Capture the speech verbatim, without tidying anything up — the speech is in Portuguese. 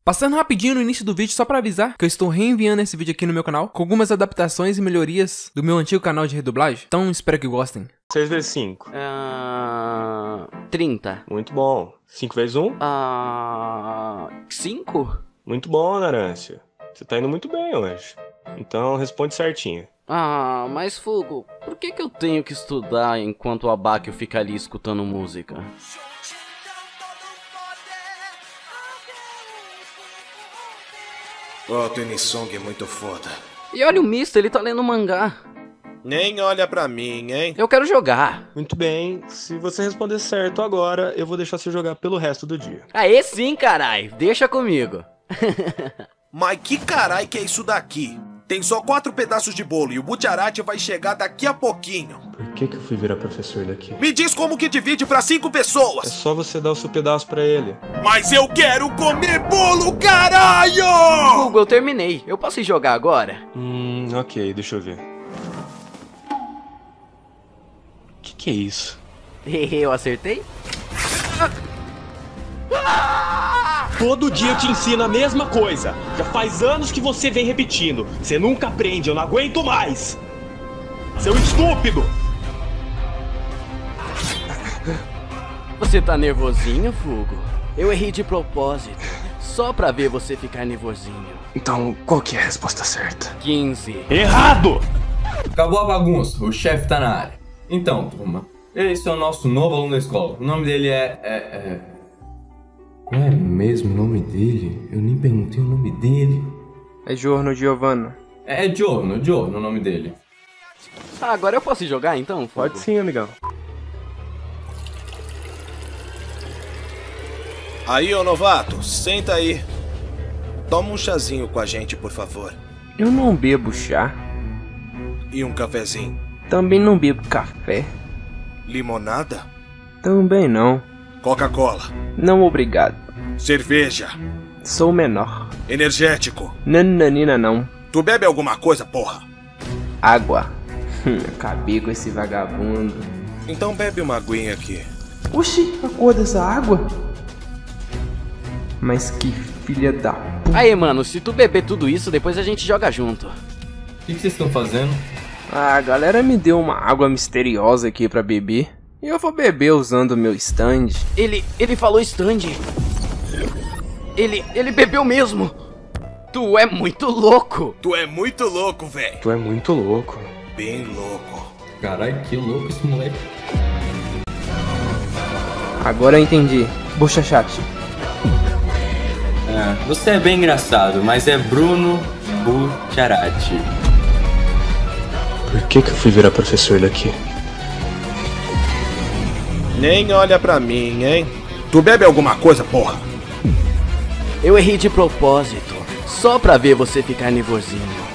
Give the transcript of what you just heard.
Passando rapidinho no início do vídeo, só pra avisar que eu estou reenviando esse vídeo aqui no meu canal, com algumas adaptações e melhorias do meu antigo canal de redublagem, então espero que gostem. seis vezes cinco. Ah, trinta. Muito bom. cinco vezes um? Ah, cinco? Muito bom, Narância. Você tá indo muito bem hoje. Então responde certinho. Ah, mas Fugo, por que que eu tenho que estudar enquanto o Abáquio fica ali escutando música? Oh, Twin Song é muito foda. E olha o Mister, ele tá lendo mangá. Nem olha pra mim, hein? Eu quero jogar. Muito bem. Se você responder certo agora, eu vou deixar você jogar pelo resto do dia. Aê sim, carai. Deixa comigo. Mas que carai que é isso daqui? Tem só quatro pedaços de bolo e o Butcherati vai chegar daqui a pouquinho. Por que que eu fui virar professor daqui? Me diz como que divide pra cinco É pessoas. só você dar o seu pedaço pra ele. Mas eu quero comer bolo, caralho! Fugo, eu terminei. Eu posso ir jogar agora? Hum, ok, deixa eu ver. Que que é isso? Eu acertei? Todo dia eu te ensino a mesma coisa. Já faz anos que você vem repetindo. Você nunca aprende, eu não aguento mais. Seu estúpido! Você tá nervosinho, Fugo? Eu errei de propósito. Só pra ver você ficar nervosinho. Então, qual que é a resposta certa? quinze. Errado! Acabou a bagunça, o chefe tá na área. Então, turma, esse é o nosso novo aluno da escola. O nome dele é... é, é... Qual é mesmo o nome dele? Eu nem perguntei o nome dele. É Giorno Giovanna. É Giorno, Giorno o nome dele. Ah, agora eu posso jogar então, Fugo? Pode sim, amigão. Aí, ô novato, senta aí. Toma um chazinho com a gente, por favor. Eu não bebo chá, E um cafezinho. também não bebo café, Limonada? também não. Coca-Cola. Não obrigado, Cerveja. sou menor. Energético. Nananina não. Tu bebe alguma coisa, porra? Água. Hum, acabei com esse vagabundo. Então bebe uma aguinha aqui. Oxi, a cor dessa água? Mas que filha da puta. Aí, mano, se tu beber tudo isso, depois a gente joga junto. O que, que vocês estão fazendo? Ah, a galera me deu uma água misteriosa aqui pra beber. E eu vou beber usando o meu stand. Ele, ele falou stand. Ele, ele bebeu mesmo. Tu é muito louco. Tu é muito louco, velho. Tu é muito louco. Bem louco. Caralho, que louco esse moleque. Agora eu entendi. Bochachate. Ah, você é bem engraçado, mas é Bruno Butcherati. Por que que eu fui virar professor daqui? Nem olha pra mim, hein? Tu bebe alguma coisa, porra? Eu errei de propósito. Só pra ver você ficar nervosinho.